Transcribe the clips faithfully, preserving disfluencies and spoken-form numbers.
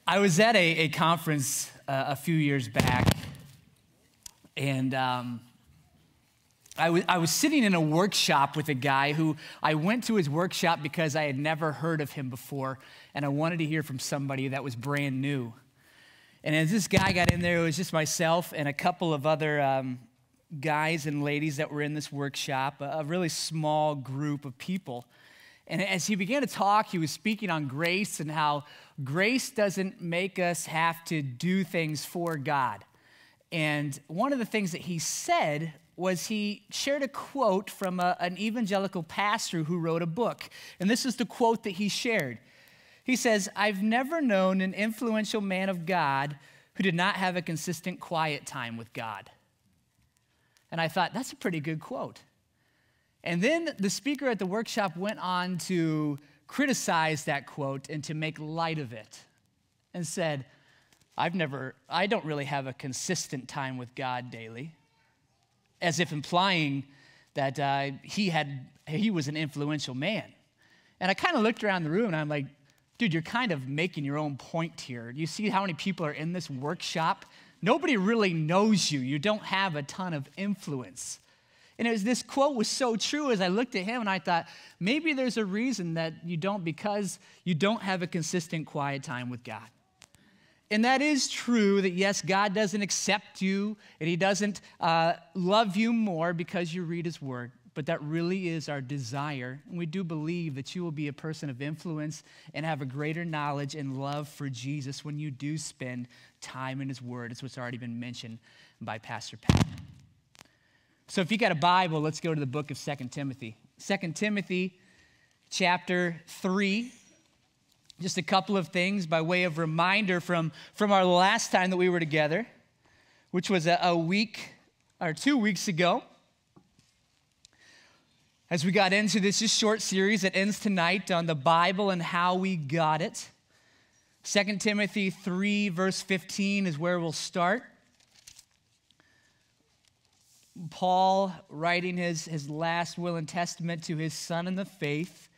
I was at a, a conference uh, a few years back, and um, I, w- I was sitting in a workshop with a guy who I went to his workshop because I had never heard of him before, and I wanted to hear from somebody that was brand new. And as this guy got in there, it was just myself and a couple of other um, guys and ladies that were in this workshop, a, a really small group of people. And as he began to talk, he was speaking on grace and how grace doesn't make us have to do things for God. And one of the things that he said was he shared a quote from a, an evangelical pastor who wrote a book. And this is the quote that he shared. He says, "I've never known an influential man of God who did not have a consistent quiet time with God." And I thought, that's a pretty good quote. And then the speaker at the workshop went on to criticize that quote and to make light of it and said, I've never, I don't really have a consistent time with God daily, as if implying that uh, he had, he was an influential man. And I kind of looked around the room and I'm like, dude, you're kind of making your own point here. You see how many people are in this workshop? Nobody really knows you. You don't have a ton of influence. And it was, this quote was so true as I looked at him and I thought, maybe there's a reason that you don't, because you don't have a consistent quiet time with God. And that is true that, yes, God doesn't accept you and he doesn't uh, love you more because you read his word. But that really is our desire. And we do believe that you will be a person of influence and have a greater knowledge and love for Jesus when you do spend time in his word. It's what's already been mentioned by Pastor Pat. So if you got a Bible, let's go to the book of Second Timothy. Second Timothy chapter three. Just a couple of things by way of reminder from, from our last time that we were together, which was a, a week or two weeks ago. As we got into this just short series that ends tonight on the Bible and how we got it. Second Timothy three verse fifteen is where we'll start. Paul, writing his, his last will and testament to his son in the faith,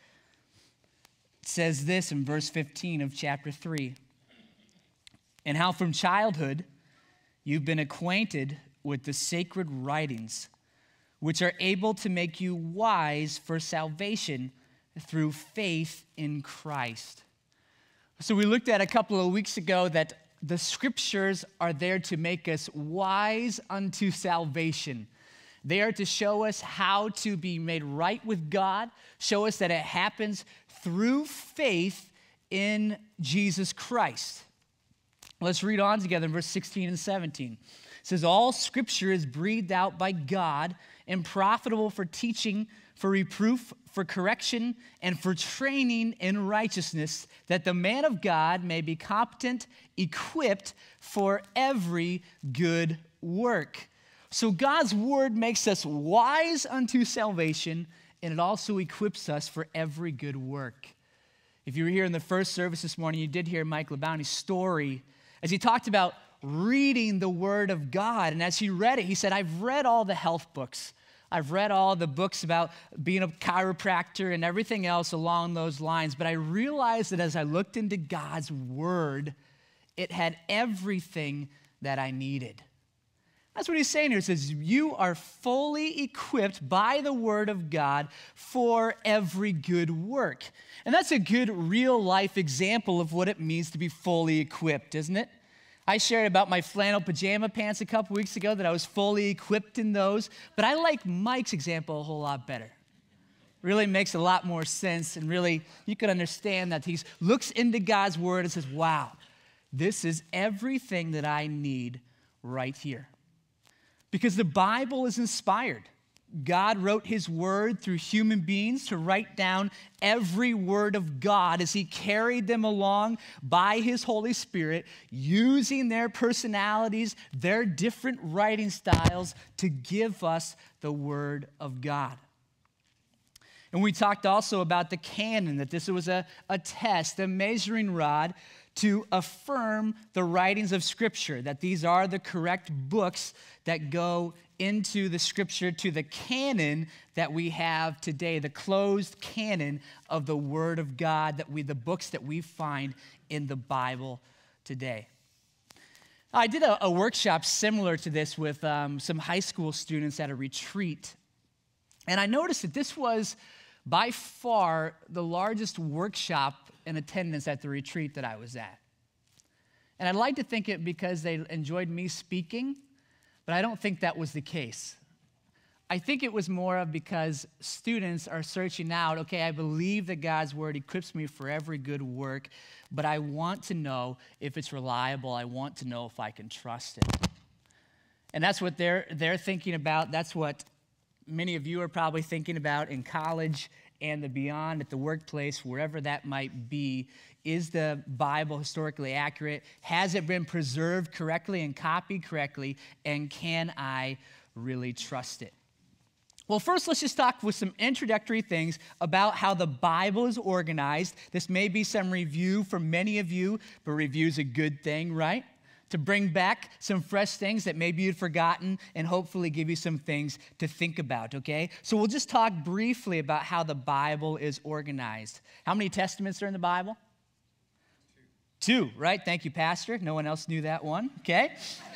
says this in verse fifteen of chapter three. "And how from childhood you've been acquainted with the sacred writings, which are able to make you wise for salvation through faith in Christ." So we looked at a couple of weeks ago that the scriptures are there to make us wise unto salvation. They are to show us how to be made right with God, show us that it happens through faith in Jesus Christ. Let's read on together in verse sixteen and seventeen. It says, "All scripture is breathed out by God and profitable for teaching, for reproof, for correction, and for training in righteousness, that the man of God may be competent, equipped for every good work." So God's word makes us wise unto salvation, and it also equips us for every good work. If you were here in the first service this morning, you did hear Mike Labaunie's story as he talked about reading the word of God. And as he read it, he said, I've read all the health books. I've read all the books about being a chiropractor and everything else along those lines. But I realized that as I looked into God's word, it had everything that I needed. That's what he's saying here. He says, you are fully equipped by the word of God for every good work. And that's a good real life example of what it means to be fully equipped, isn't it? I shared about my flannel pajama pants a couple weeks ago, that I was fully equipped in those. But I like Mike's example a whole lot better. Really makes a lot more sense, and really you can understand that he looks into God's word and says, wow, this is everything that I need right here. Because the Bible is inspired. God wrote his word through human beings to write down every word of God as he carried them along by his Holy Spirit, using their personalities, their different writing styles to give us the word of God. And we talked also about the canon, that this was a, a test, a measuring rod to affirm the writings of Scripture, that these are the correct books that go into the Scripture, to the canon that we have today, the closed canon of the Word of God, that we, the books that we find in the Bible today. I did a, a workshop similar to this with um, some high school students at a retreat. And I noticed that this was by far the largest workshop in attendance at the retreat that I was at. And I'd like to think it because they enjoyed me speaking, but I don't think that was the case. I think it was more of because students are searching out, okay, I believe that God's word equips me for every good work, but I want to know if it's reliable. I want to know if I can trust it. And that's what they're, they're thinking about. That's what many of you are probably thinking about in college and the beyond, at the workplace, wherever that might be. Is the Bible historically accurate? Has it been preserved correctly and copied correctly? And can I really trust it? Well, first, let's just talk with some introductory things about how the Bible is organized. This may be some review for many of you, but review is a good thing, right? To bring back some fresh things that maybe you'd forgotten and hopefully give you some things to think about, okay? So we'll just talk briefly about how the Bible is organized. How many testaments are in the Bible? Two. Two, right? Thank you, Pastor. No one else knew that one, okay?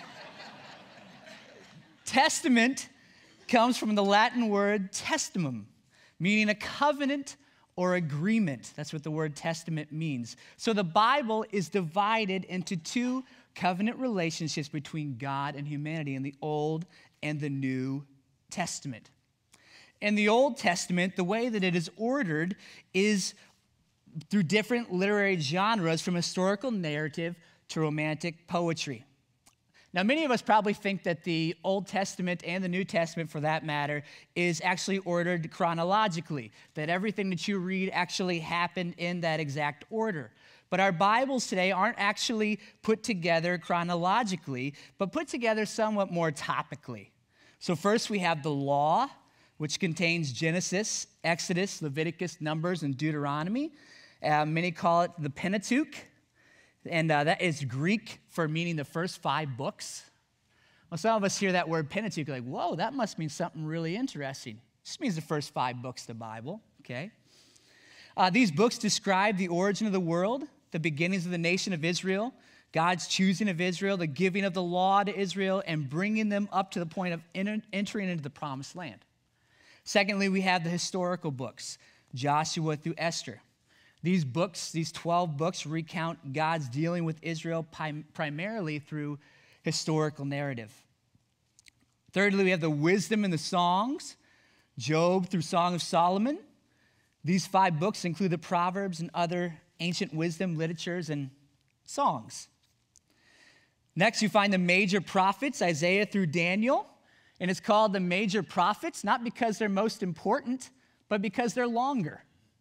Testament comes from the Latin word testimum, meaning a covenant or agreement. That's what the word testament means. So the Bible is divided into two covenant relationships between God and humanity in the Old and the New Testament. In the Old Testament, the way that it is ordered is through different literary genres, from historical narrative to romantic poetry. Now, many of us probably think that the Old Testament and the New Testament, for that matter, is actually ordered chronologically, that everything that you read actually happened in that exact order. But our Bibles today aren't actually put together chronologically, but put together somewhat more topically. So first we have the law, which contains Genesis, Exodus, Leviticus, Numbers, and Deuteronomy. Uh, many call it the Pentateuch. And uh, that is Greek for meaning the first five books. Well, some of us hear that word Pentateuch, like, whoa, that must mean something really interesting. It just means the first five books of the Bible, okay? Uh, these books describe the origin of the world, the beginnings of the nation of Israel, God's choosing of Israel, the giving of the law to Israel, and bringing them up to the point of enter- entering into the promised land. Secondly, we have the historical books, Joshua through Esther. These books, these twelve books, recount God's dealing with Israel prim- primarily through historical narrative. Thirdly, we have the wisdom and the songs, Job through Song of Solomon. These five books include the Proverbs and other ancient wisdom literatures and songs. Next, you find the major prophets, Isaiah through Daniel. And it's called the major prophets, not because they're most important, but because they're longer.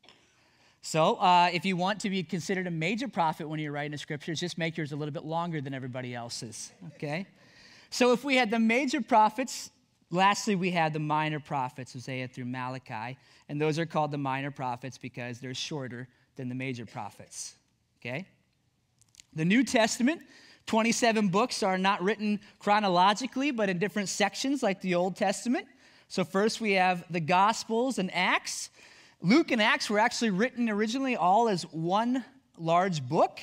So uh, if you want to be considered a major prophet when you're writing the scriptures, just make yours a little bit longer than everybody else's, okay? So if we had the major prophets, lastly, we had the minor prophets, Hosea through Malachi, and those are called the minor prophets because they're shorter than the major prophets, okay? The New Testament, twenty-seven books, are not written chronologically, but in different sections like the Old Testament. So first we have the Gospels and Acts. Luke and Acts were actually written originally all as one large book.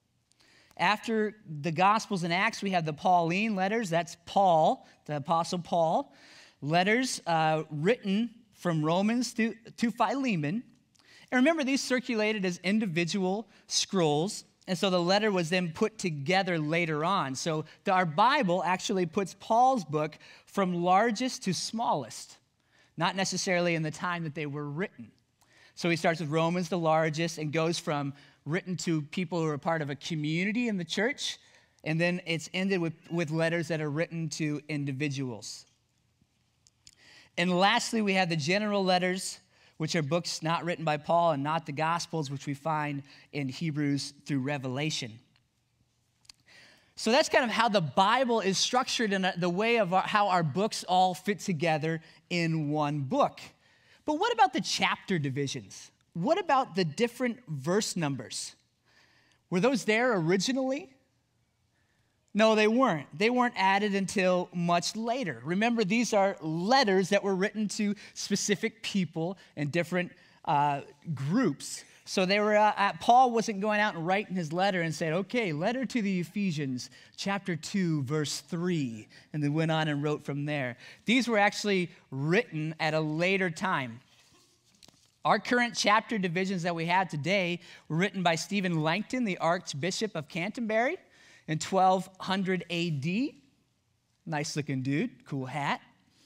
After the Gospels and Acts, we have the Pauline letters. That's Paul, the Apostle Paul. Letters uh, written from Romans to, to Philemon. And remember, these circulated as individual scrolls. And so the letter was then put together later on. So the, our Bible actually puts Paul's book from largest to smallest, not necessarily in the time that they were written. So he starts with Romans, the largest, and goes from written to people who are part of a community in the church, and then it's ended with, with letters that are written to individuals. And lastly, we have the general letters, which are books not written by Paul and not the Gospels, which we find in Hebrews through Revelation. So that's kind of how the Bible is structured in the way of our, how our books all fit together in one book. But what about the chapter divisions? What about the different verse numbers? Were those there originally? No, they weren't. They weren't added until much later. Remember, these are letters that were written to specific people and different uh, groups. So they were, uh, uh, Paul wasn't going out and writing his letter and said, okay, letter to the Ephesians, chapter two, verse three, and then went on and wrote from there. These were actually written at a later time. Our current chapter divisions that we have today were written by Stephen Langton, the Archbishop of Canterbury, in twelve hundred A D. Nice looking dude, cool hat.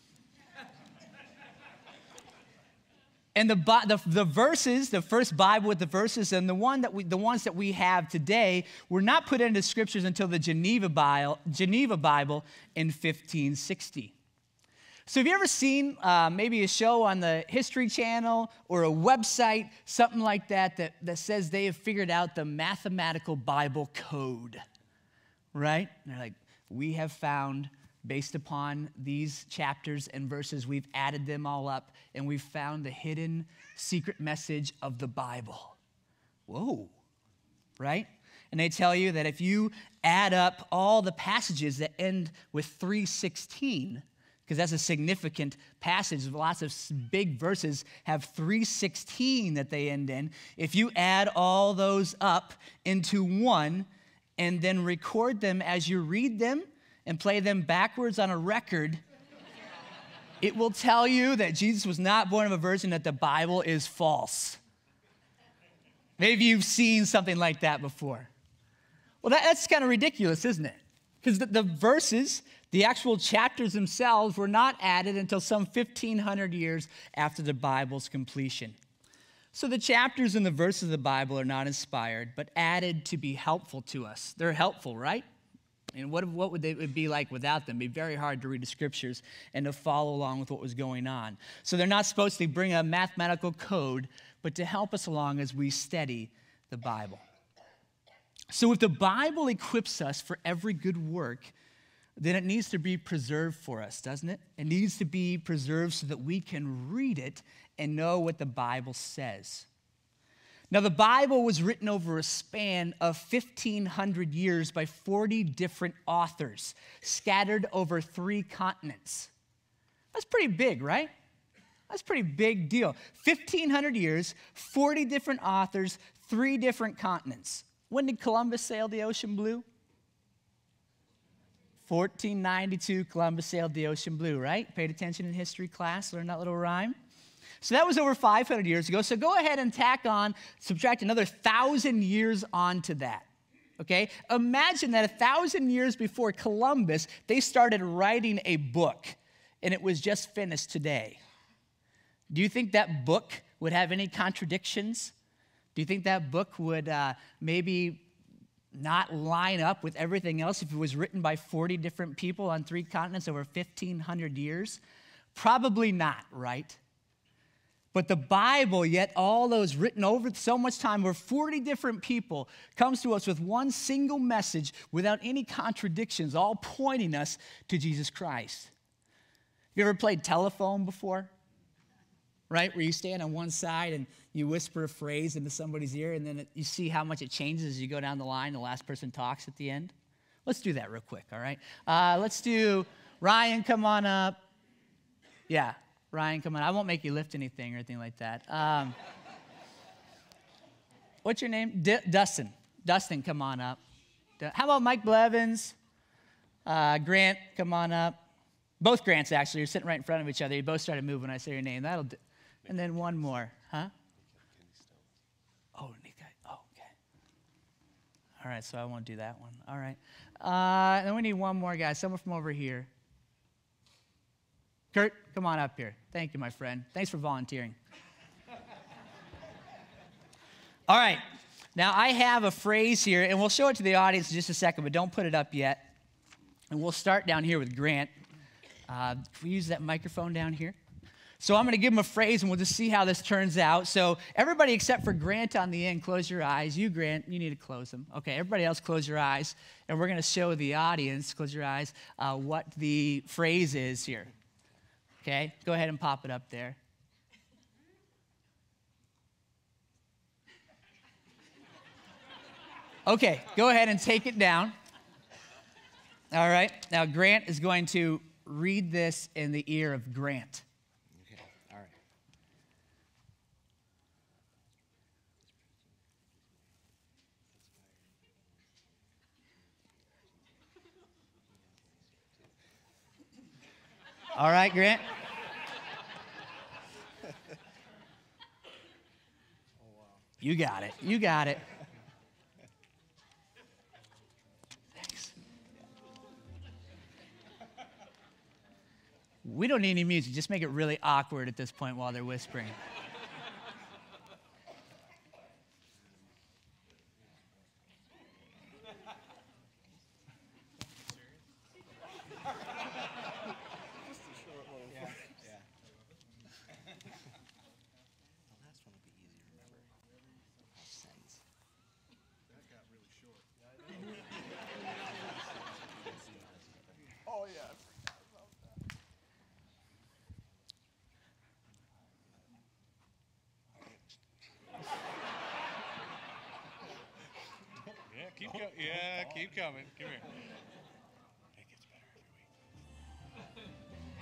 And the, the, the verses, the first Bible with the verses, and the, one that we, the ones that we have today were not put into scriptures until the Geneva Bible, Geneva Bible in fifteen sixty. So have you ever seen uh, maybe a show on the History Channel or a website, something like that, that, that says they have figured out the mathematical Bible code, right? And they're like, we have found, based upon these chapters and verses, we've added them all up, and we've found the hidden secret message of the Bible. Whoa, right? And they tell you that if you add up all the passages that end with three sixteen, because that's a significant passage, lots of big verses have three sixteen that they end in. If you add all those up into one and then record them as you read them, and play them backwards on a record, it will tell you that Jesus was not born of a virgin, that the Bible is false. Maybe you've seen something like that before. Well, that, that's kind of ridiculous, isn't it? Because the, the verses, the actual chapters themselves, were not added until some fifteen hundred years after the Bible's completion. So the chapters and the verses of the Bible are not inspired, but added to be helpful to us. They're helpful, right? And what, what would they would be like without them? It'd be very hard to read the scriptures and to follow along with what was going on. So they're not supposed to bring a mathematical code, but to help us along as we study the Bible. So if the Bible equips us for every good work, then it needs to be preserved for us, doesn't it? It needs to be preserved so that we can read it and know what the Bible says. Now, the Bible was written over a span of fifteen hundred years by forty different authors, scattered over three continents. That's pretty big, right? That's a pretty big deal. fifteen hundred years, forty different authors, three different continents. When did Columbus sail the ocean blue? fourteen ninety-two, Columbus sailed the ocean blue, right? Paid attention in history class, learned that little rhyme. So that was over five hundred years ago. So go ahead and tack on, subtract another one thousand years onto that, okay? Imagine that one thousand years before Columbus, they started writing a book, and it was just finished today. Do you think that book would have any contradictions? Do you think that book would uh, maybe not line up with everything else if it was written by forty different people on three continents over fifteen hundred years? Probably not, right? But the Bible, yet all those written over so much time, where forty different people comes to us with one single message without any contradictions, all pointing us to Jesus Christ. You ever played telephone before? Right, where you stand on one side and you whisper a phrase into somebody's ear, and then it, you see how much it changes as you go down the line. The last person talks at the end. Let's do that real quick, all right? Uh, let's do, Ryan, come on up. Yeah, Ryan, come on. I won't make you lift anything or anything like that. Um, what's your name? D- Dustin. Dustin, come on up. How about Mike Blevins? Uh, Grant, come on up. Both Grants, actually. You're sitting right in front of each other. You both started moving when I say your name. That'll do. And then one more, huh? Oh, Nick. Oh, okay. All right, so I won't do that one. All right. Uh, then we need one more guy, someone from over here. Kurt, come on up here. Thank you, my friend. Thanks for volunteering. All right. Now, I have a phrase here, and we'll show it to the audience in just a second, but don't put it up yet. And we'll start down here with Grant. Uh, can we use that microphone down here? So I'm going to give him a phrase, and we'll just see how this turns out. So everybody except for Grant on the end, close your eyes. You, Grant, you need to close them. Okay, everybody else close your eyes. And we're going to show the audience, close your eyes, uh, what the phrase is here. Okay, go ahead and pop it up there. Okay, go ahead and take it down. All right, now Grant is going to read this in the ear of Grant. Okay, all right. All right, Grant. You got it. You got it. Thanks. We don't need any music. Just make it really awkward at this point while they're whispering. Keep go- yeah, keep coming. Come here. It gets better every week.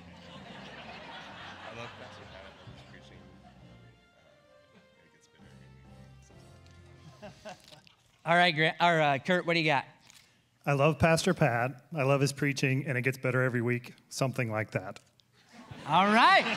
I love Pastor Pat. I love his preaching. Uh, it gets better every week. All right, Grant, or uh, Kurt, what do you got? I love Pastor Pat. I love his preaching, and it gets better every week. Something like that. All right.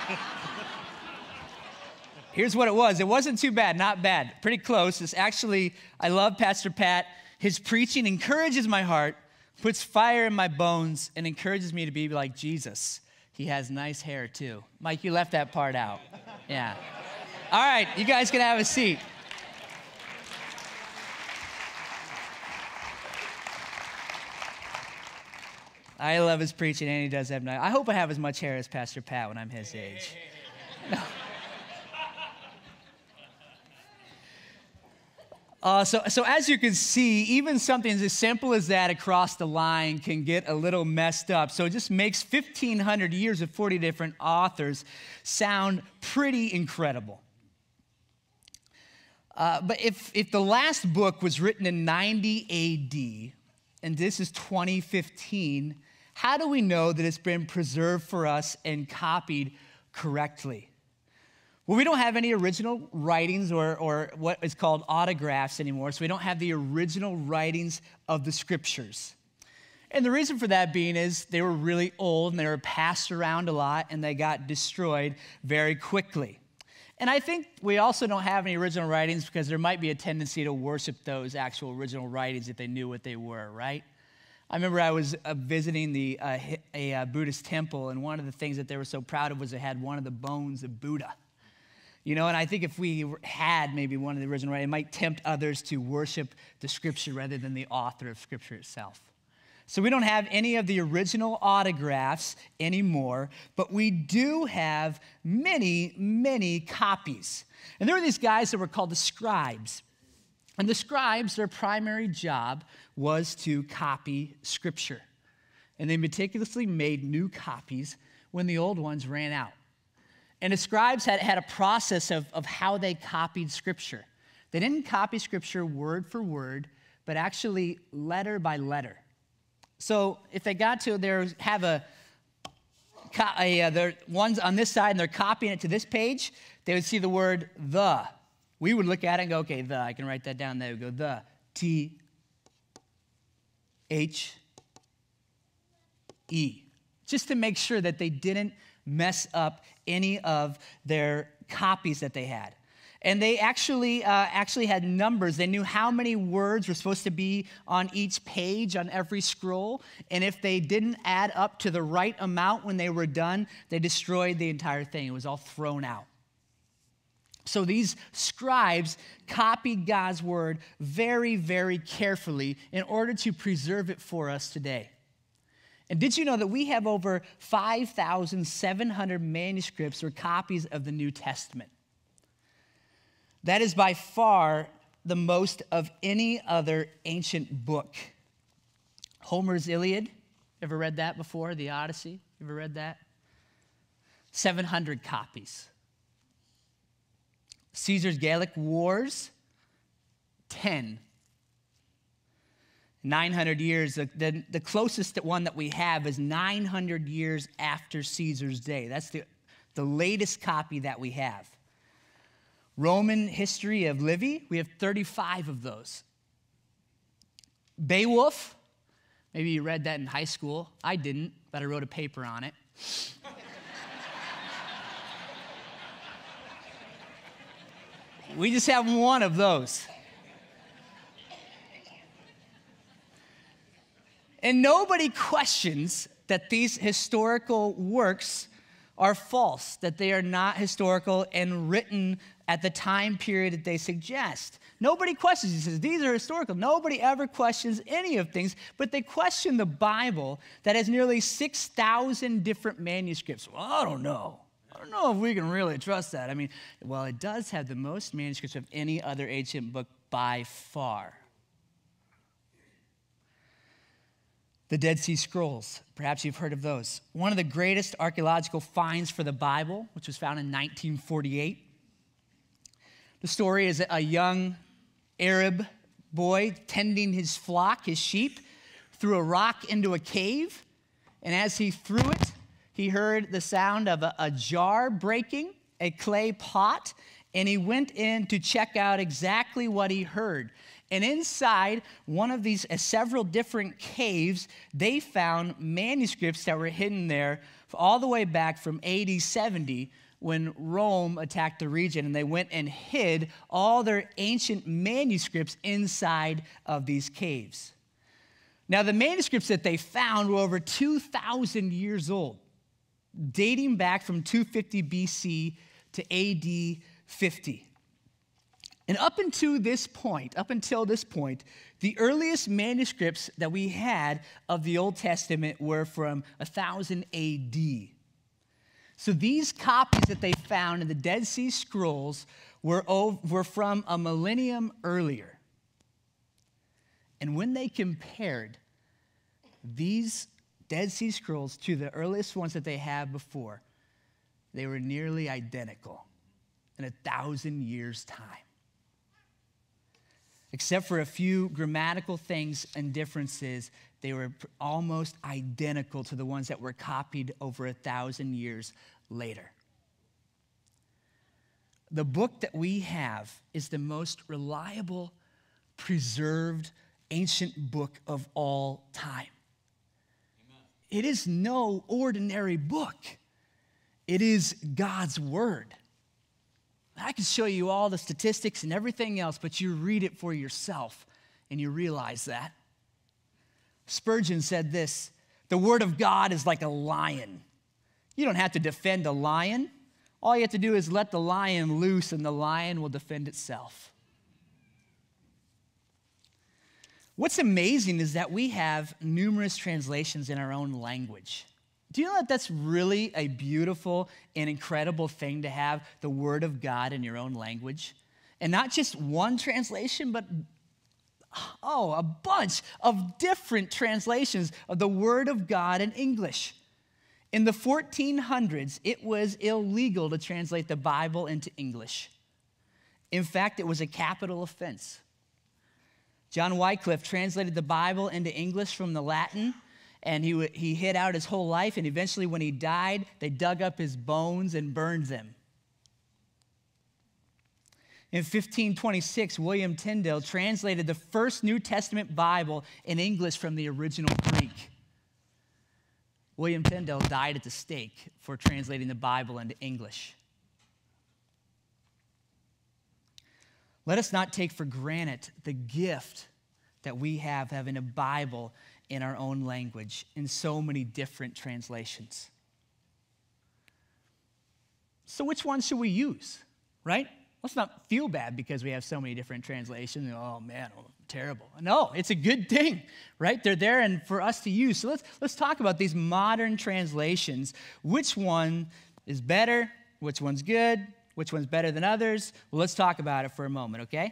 Here's what it was. It wasn't too bad, not bad. Pretty close. It's actually, I love Pastor Pat. His preaching encourages my heart, puts fire in my bones, and encourages me to be like Jesus. He has nice hair, too. Mike, you left that part out. Yeah. All right, you guys can have a seat. I love his preaching, and he does have nice. I hope I have as much hair as Pastor Pat when I'm his age. No. Uh, so, so as you can see, even something as simple as that across the line can get a little messed up. So it just makes fifteen hundred years of forty different authors sound pretty incredible. Uh, but if, if the last book was written in ninety A D, and this is twenty fifteen, how do we know that it's been preserved for us and copied correctly? Well, we don't have any original writings or, or what is called autographs anymore, so we don't have the original writings of the scriptures. And the reason for that being is they were really old and they were passed around a lot and they got destroyed very quickly. And I think we also don't have any original writings because there might be a tendency to worship those actual original writings if they knew what they were, right? I remember I was uh, visiting the, uh, a uh, Buddhist temple, and one of the things that they were so proud of was it had one of the bones of Buddha. You know, and I think if we had maybe one of the original writings, it might tempt others to worship the scripture rather than the author of scripture itself. So we don't have any of the original autographs anymore, but we do have many, many copies. And there were these guys that were called the scribes. And the scribes, their primary job was to copy scripture. And they meticulously made new copies when the old ones ran out. And the scribes had, had a process of, of how they copied scripture. They didn't copy scripture word for word, but actually letter by letter. So if they got to there have a, a uh, their ones on this side and they're copying it to this page, they would see the word the. We would look at it and go, okay, the, I can write that down. They would go the, T, H, E, just to make sure that they didn't mess up any of their copies that they had. And they actually uh, actually had numbers. They knew how many words were supposed to be on each page, on every scroll. And if they didn't add up to the right amount when they were done, they destroyed the entire thing. It was all thrown out. So these scribes copied God's word very, very carefully in order to preserve it for us today. And did you know that we have over five thousand seven hundred manuscripts or copies of the New Testament? That is by far the most of any other ancient book. Homer's Iliad, ever read that before? The Odyssey, ever read that? seven hundred copies. Caesar's Gallic Wars, ten. nine hundred years, the, the, the closest one that we have is nine hundred years after Caesar's day. That's the, the latest copy that we have. Roman history of Livy, we have thirty-five of those. Beowulf, maybe you read that in high school. I didn't, but I wrote a paper on it. We just have one of those. And nobody questions that these historical works are false, that they are not historical and written at the time period that they suggest. Nobody questions. He says, these are historical. Nobody ever questions any of things, but they question the Bible that has nearly six thousand different manuscripts. Well, I don't know. I don't know if we can really trust that. I mean, well, it does have the most manuscripts of any other ancient book by far. The Dead Sea Scrolls, perhaps you've heard of those. One of the greatest archaeological finds for the Bible, which was found in nineteen forty-eight. The story is a young Arab boy tending his flock, his sheep, threw a rock into a cave, and as he threw it, he heard the sound of a, a jar breaking, a clay pot, and he went in to check out exactly what he heard. And inside one of these uh, several different caves, they found manuscripts that were hidden there all the way back from A D seventy when Rome attacked the region, and they went and hid all their ancient manuscripts inside of these caves. Now, the manuscripts that they found were over two thousand years old, dating back from two fifty B C to A D fifty. And up until this point, up until this point, the earliest manuscripts that we had of the Old Testament were from one thousand A D. So these copies that they found in the Dead Sea Scrolls were, were from a millennium earlier. And when they compared these Dead Sea Scrolls to the earliest ones that they had before, they were nearly identical in a thousand years' time. Except for a few grammatical things and differences, they were almost identical to the ones that were copied over a thousand years later. The book that we have is the most reliable, preserved, ancient book of all time. Amen. It is no ordinary book. It is God's word. I can show you all the statistics and everything else, but you read it for yourself and you realize that. Spurgeon said this, the word of God is like a lion. You don't have to defend a lion. All you have to do is let the lion loose and the lion will defend itself. What's amazing is that we have numerous translations in our own language. Do you know that that's really a beautiful and incredible thing to have the Word of God in your own language? And not just one translation, but, oh, a bunch of different translations of the Word of God in English. In the fourteen hundreds, it was illegal to translate the Bible into English. In fact, it was a capital offense. John Wycliffe translated the Bible into English from the Latin, and he, he hid out his whole life, and eventually when he died, they dug up his bones and burned them. In fifteen twenty-six, William Tyndale translated the first New Testament Bible in English from the original Greek. William Tyndale died at the stake for translating the Bible into English. Let us not take for granted the gift that we have having a Bible in our own language in so many different translations. So which one should we use, right? Let's not feel bad because we have so many different translations. Oh man, oh, terrible. No, it's a good thing, right? They're there and for us to use. So let's let's talk about these modern translations. Which one is better? Which one's good? Which one's better than others? Well, let's talk about it for a moment, okay?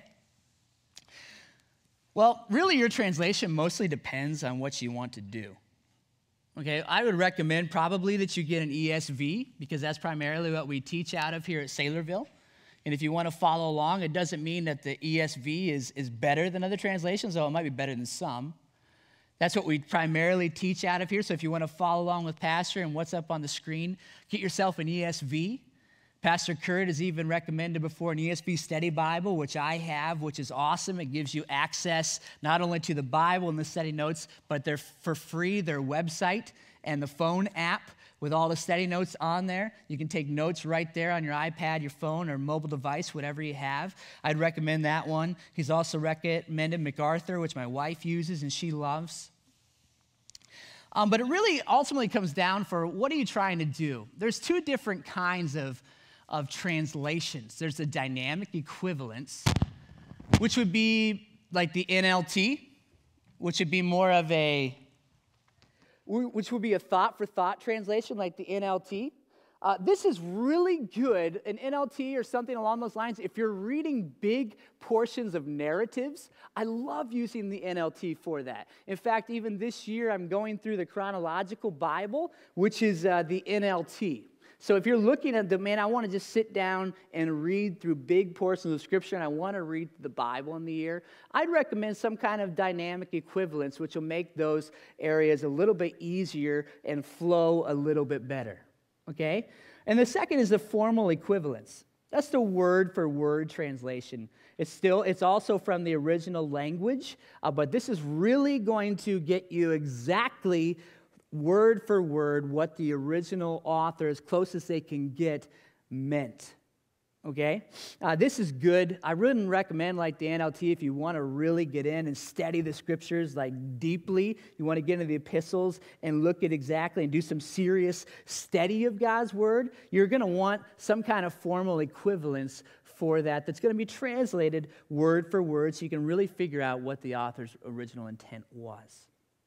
Well, really your translation mostly depends on what you want to do. Okay, I would recommend probably that you get an E S V because that's primarily what we teach out of here at Saylorville. And if you want to follow along, it doesn't mean that the E S V is, is better than other translations, though it might be better than some. That's what we primarily teach out of here. So if you want to follow along with Pastor and what's up on the screen, get yourself an E S V. Pastor Kurt has even recommended before an E S V Study Bible, which I have, which is awesome. It gives you access not only to the Bible and the study notes, but they're for free, their website and the phone app with all the study notes on there. You can take notes right there on your iPad, your phone, or mobile device, whatever you have. I'd recommend that one. He's also recommended MacArthur, which my wife uses and she loves. Um, but it really ultimately comes down for what are you trying to do? There's two different kinds of, of translations. There's the dynamic equivalence, which would be like the N L T, which would be more of a which would be a thought-for-thought translation like the N L T. Uh, this is really good, an N L T or something along those lines. If you're reading big portions of narratives, I love using the N L T for that. In fact, even this year, I'm going through the chronological Bible, which is uh, the N L T. So if you're looking at the, man, I want to just sit down and read through big portions of Scripture, and I want to read the Bible in the year, I'd recommend some kind of dynamic equivalence, which will make those areas a little bit easier and flow a little bit better, okay? And the second is the formal equivalence. That's the word-for-word translation. It's still, it's also from the original language, uh, but this is really going to get you exactly word for word what the original author, as close as they can get, meant. Okay? Uh, this is good. I wouldn't recommend like the N L T if you want to really get in and study the scriptures like deeply. You want to get into the epistles and look at exactly and do some serious study of God's word. You're going to want some kind of formal equivalence for that that's going to be translated word for word so you can really figure out what the author's original intent was.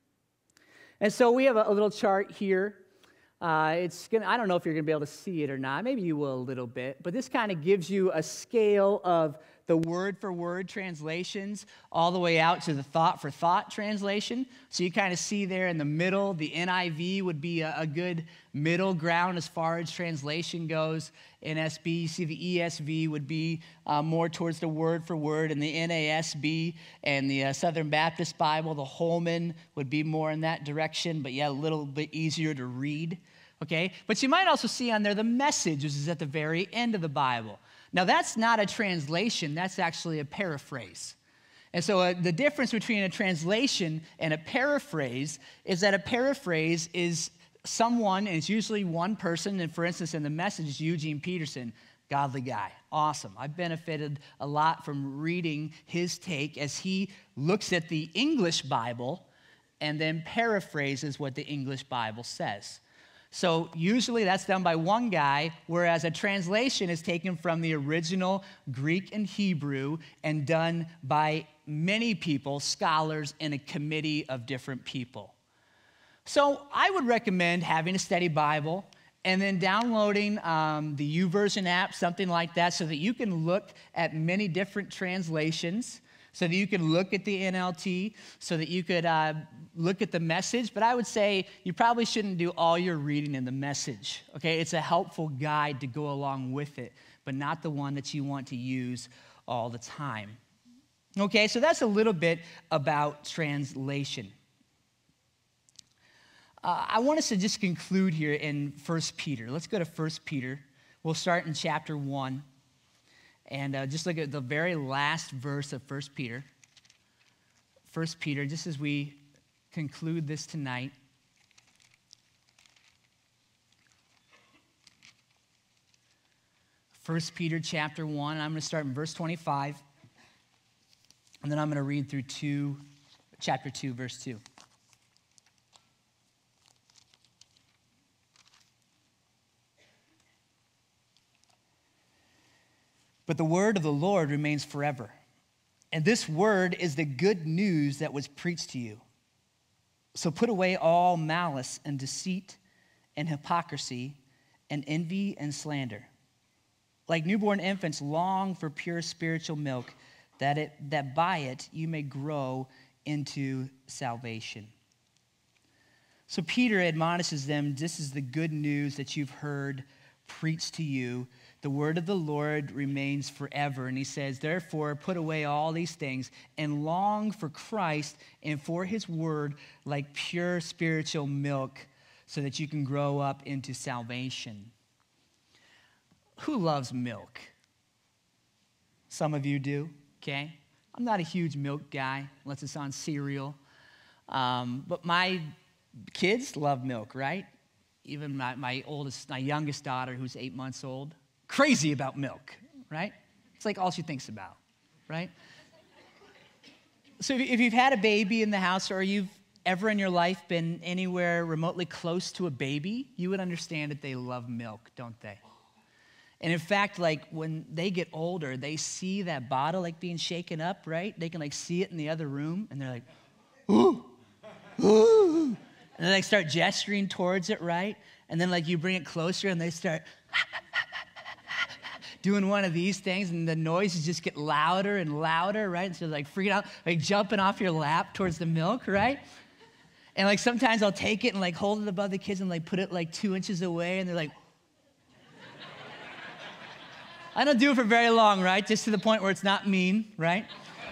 And so we have a, a little chart here. Uh, it's gonna, I don't know if you're going to be able to see it or not. Maybe you will a little bit. But this kind of gives you a scale of the word-for-word translations all the way out to the thought-for-thought translation. So you kind of see there in the middle, the N I V would be a, a good middle ground as far as translation goes. N S B, you see the E S V would be uh, more towards the word-for-word, and the N A S B and the uh, Southern Baptist Bible, the Holman, would be more in that direction, but yeah, a little bit easier to read. Okay, but you might also see on there the Message, which is at the very end of the Bible. Now, that's not a translation. That's actually a paraphrase. And so uh, the difference between a translation and a paraphrase is that a paraphrase is someone, and it's usually one person, and for instance, in the Message, Eugene Peterson, godly guy, awesome. I've benefited a lot from reading his take as he looks at the English Bible and then paraphrases what the English Bible says. So usually that's done by one guy, whereas a translation is taken from the original Greek and Hebrew and done by many people, scholars, and a committee of different people. So I would recommend having a study Bible and then downloading um, the YouVersion app, something like that, so that you can look at many different translations, so that you can look at the N L T, so that you could uh, look at the Message. But I would say you probably shouldn't do all your reading in the Message, okay? It's a helpful guide to go along with it, but not the one that you want to use all the time. Okay, so that's a little bit about translation. Uh, I want us to just conclude here in First Peter. Let's go to First Peter. We'll start in chapter one. And uh, just look at the very last verse of First Peter. First Peter, just as we conclude this tonight. First Peter chapter one, and I'm going to start in verse twenty-five. And then I'm going to read through two, chapter two, verse two. But the word of the Lord remains forever. And this word is the good news that was preached to you. So put away all malice and deceit and hypocrisy and envy and slander. Like newborn infants, long for pure spiritual milk, that it that by it you may grow into salvation. So Peter admonishes them, this is the good news that you've heard preached to you. The word of the Lord remains forever. And he says, therefore, put away all these things and long for Christ and for his word like pure spiritual milk so that you can grow up into salvation. who loves milk? Some of you do, okay? I'm not a huge milk guy unless it's on cereal. Um, but my kids love milk, right? Even my, my oldest, my youngest daughter, who's eight months old, crazy about milk, right? It's like all she thinks about, right? So if you've had a baby in the house, or you've ever in your life been anywhere remotely close to a baby, you would understand that they love milk, don't they? And in fact, like when they get older, they see that bottle like being shaken up, right? They can like see it in the other room, and they're like, ooh, ooh. And they like start gesturing towards it, right? And then like you bring it closer, and they start doing one of these things, and the noises just get louder and louder, right? And so like freaking out, like jumping off your lap towards the milk, right? And like sometimes I'll take it and like hold it above the kids and like put it like two inches away, and they're like, I don't do it for very long, right? Just to the point where it's not mean, right?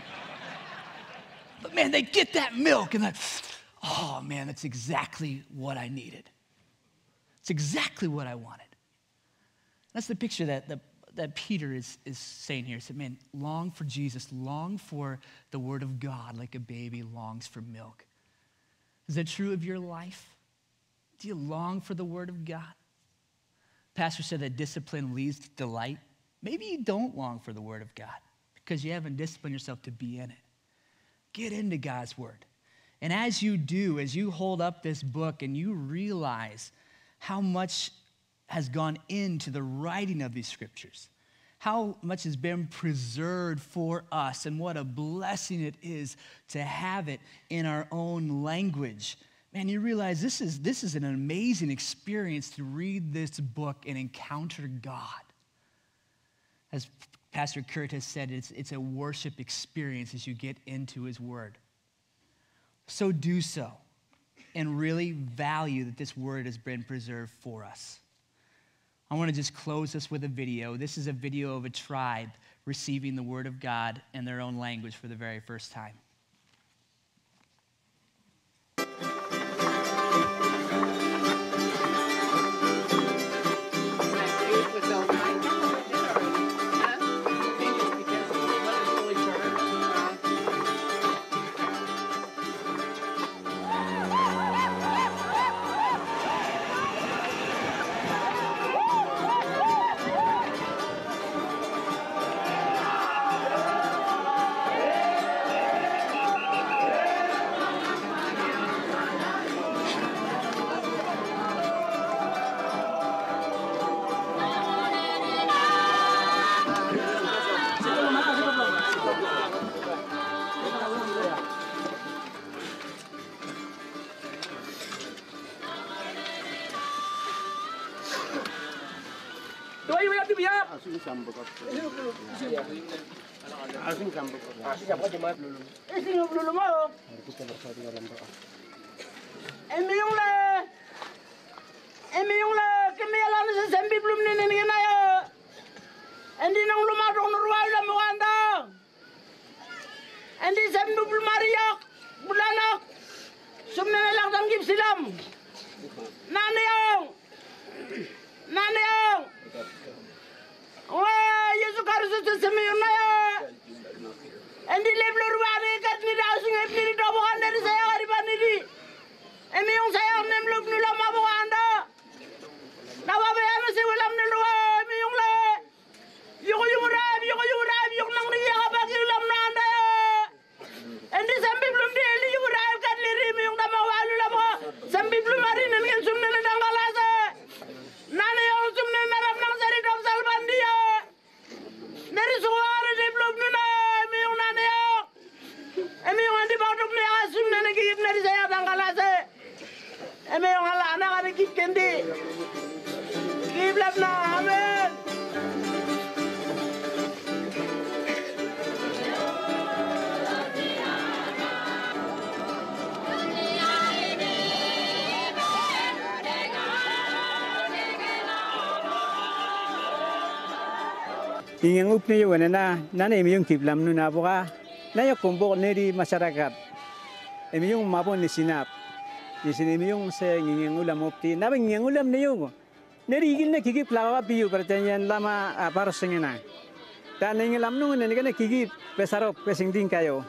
But man, they get that milk and like, oh man, that's exactly what I needed. It's exactly what I wanted. That's the picture that the that Peter is, is saying here. He said, man, long for Jesus, long for the word of God like a baby longs for milk. Is that true of your life? Do you long for the word of God? Pastor said that discipline leads to delight. Maybe you don't long for the word of God because you haven't disciplined yourself to be in it. Get into God's word. And as you do, as you hold up this book and you realize how much has gone into the writing of these scriptures, how much has been preserved for us, and what a blessing it is to have it in our own language. Man, you realize this is, this is an amazing experience to read this book and encounter God. As Pastor Kurt has said, it's, it's a worship experience as you get into his word. So do so, and really value that this word has been preserved for us. I want to just close this with a video. This is a video of a tribe receiving the word of God in their own language for the very first time. Ingin upni yo na na emi yung kiblam nu na boka na yo kumbok neri masyarakat emi yung mabon ni sinap ni sinemi yung se ingin ulam upti na ingin ulam ni yo neri igil ne kigip lawa biu pertanyaan lama para sengena. Dan ingin lam nungun ne kene kigip pesarop pesing ding kayo.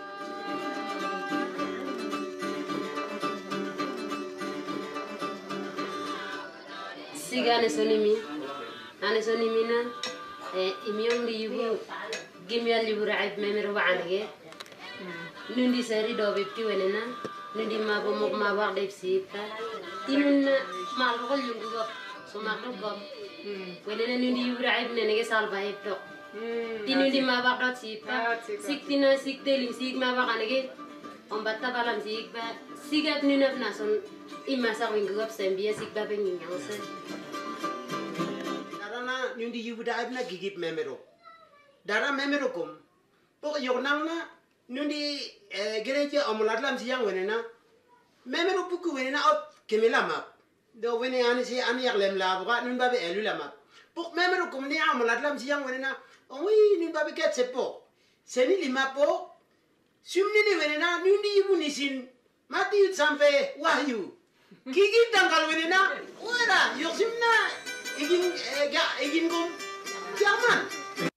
Siga ane sonimi, ane sonimi na imiyong libu gimya libu raib memero waange. Nundi sari dobib ti wenena, nundi mabo mok mawak dep sipta. Tinun na malkol yung gugop, so makro gop. Wenena nundi libu raib nenege salba epto. Tinundi mawak dot sipta, siktina sikteling sig mawak anege. Ombata balam sig ba, sigat nunap nason imasa wing gugop sembia sig ba benging yangse. Darana nundi libu raib na gigip memero. Dara memero kum, pok yonang na nundi gereja omulatlam siang wenena memero puku wenena ot kemelama do wene ani si ani yak lem la ba nun babe elu lama pok memero kum ni omulatlam siang wenena oi nun babe ket sepo seni lima po sumni ni wenena nundi ibu nisin mati sampai wahyu gigi tanggal wenena ora yosimna igin ga igin kum jaman.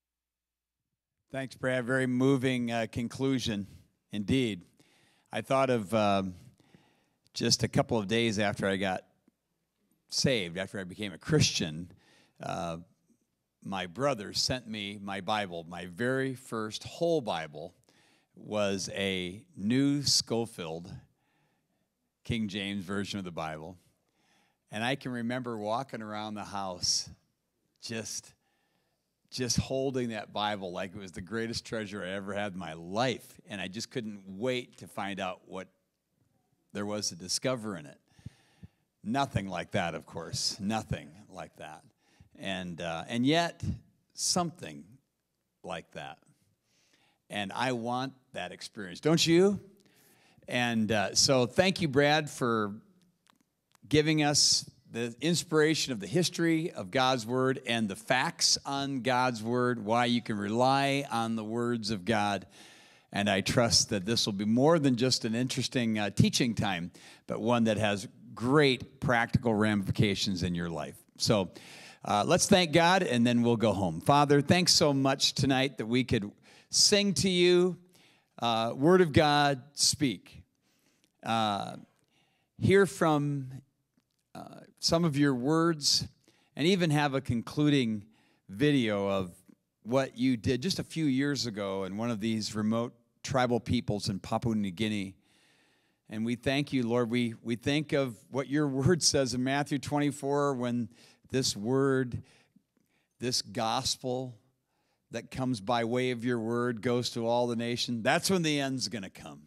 Thanks, Brad. Very moving uh, conclusion, indeed. I thought of um, just a couple of days after I got saved, after I became a Christian, uh, my brother sent me my Bible. My very first whole Bible was a New Schofield King James Version of the Bible. And I can remember walking around the house just... just holding that Bible like it was the greatest treasure I ever had in my life. And I just couldn't wait to find out what there was to discover in it. Nothing like that, of course. Nothing like that. And, uh, and yet, something like that. And I want that experience. Don't you? And uh, so thank you, Brad, for giving us the inspiration of the history of God's Word and the facts on God's Word, why you can rely on the words of God. And I trust that this will be more than just an interesting uh, teaching time, but one that has great practical ramifications in your life. So uh, let's thank God, and then we'll go home. Father, thanks so much tonight that we could sing to you, uh, Word of God, speak. Uh, hear from Uh, some of your words, and even have a concluding video of what you did just a few years ago in one of these remote tribal peoples in Papua New Guinea. And we thank you, Lord. We, we think of what your word says in Matthew twenty-four, when this word, this gospel that comes by way of your word goes to all the nations. That's when the end's going to come.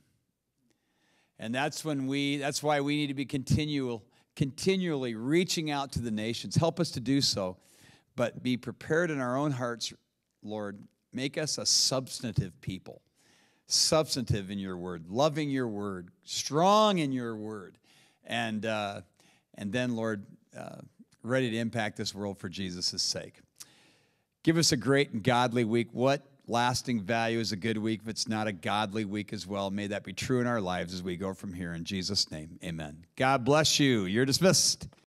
And that's when we, that's why we need to be continual continually reaching out to the nations. Help us to do so, but be prepared in our own hearts, Lord. Make us a substantive people, substantive in your word, loving your word, strong in your word, and uh, and then, Lord, uh, ready to impact this world for Jesus' sake. Give us a great and godly week. What lasting value is a good week if it's not a godly week as well? May that be true in our lives as we go from here. In Jesus' name, amen. God bless you. You're dismissed.